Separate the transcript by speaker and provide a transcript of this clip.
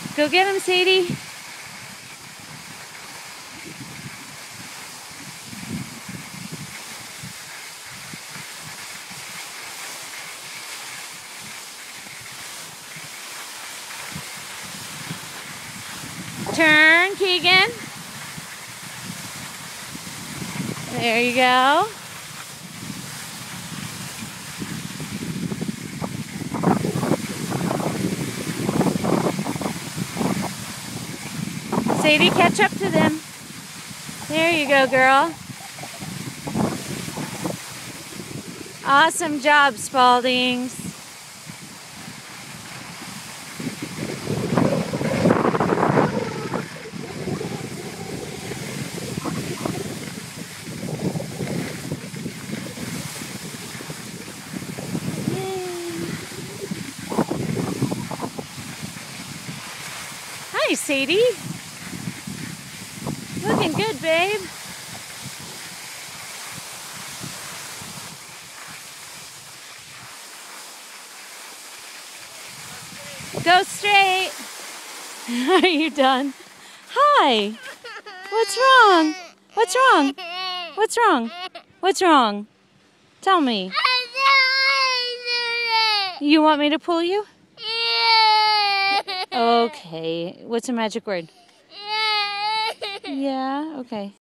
Speaker 1: Go get him, Sadie. Turn, Keegan. There you go. Sadie, catch up to them. There you go, girl. Awesome job, Spaldings. Hi, Sadie. Looking good, babe. Go straight. Are you done? Hi. What's wrong? What's wrong? What's wrong? What's wrong? Tell me. You want me to pull you? Okay. What's a magic word? Yeah, okay.